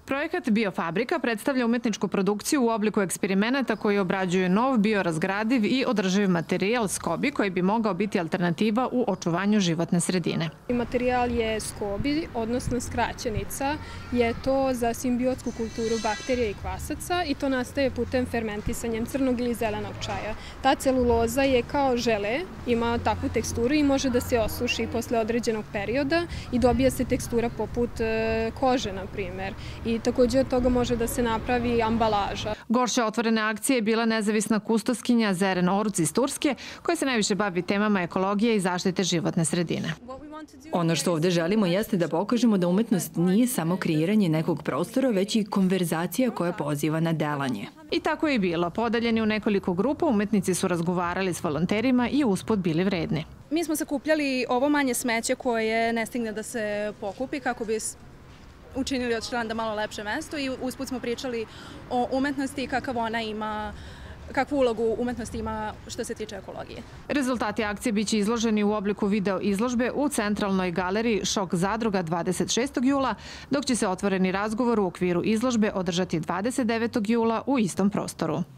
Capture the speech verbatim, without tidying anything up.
Projekat Biofabrika predstavlja umetničku produkciju u obliku eksperimenata koji obrađuje nov, biorazgradiv i održiv materijal skobi koji bi mogao biti alternativa u očuvanju životne sredine. Materijal je skobi, odnosno skraćenica, je to za simbiotsku kulturu bakterija i kvasaca i to nastaje putem fermentisanjem crnog ili zelenog čaja. Ta celuloza je kao žele, ima takvu teksturu i može da se osuši posle određenog perioda i dobija se tekstura poput kože, na primer. I također od toga može da se napravi ambalaža. Gošća otvorene akcije je bila nezavisna kustoskinja Zeren Oruc iz Turske, koja se najviše bavi temama ekologije i zaštite životne sredine. Ono što ovde želimo jeste da pokažemo da umetnost nije samo kreiranje nekog prostora, već i konverzacija koja poziva na delanje. I tako je i bilo. Podeljeni u nekoliko grupa, umetnici su razgovarali s volonterima i usput bili vredni. Mi smo sakupljali ovo manje smeće koje ne stigne da se pokupi kako bi učinili od Štranda malo lepše mesto i usput smo pričali o umetnosti i kakav ona ima, kakvu ulogu umetnost ima što se tiče ekologije. Rezultati akcije biće izloženi u obliku video izložbe u centralnoj galeriji Šok zadruga dvadeset šestog jula, dok će se otvoreni razgovor u okviru izložbe održati dvadeset devetog jula u istom prostoru.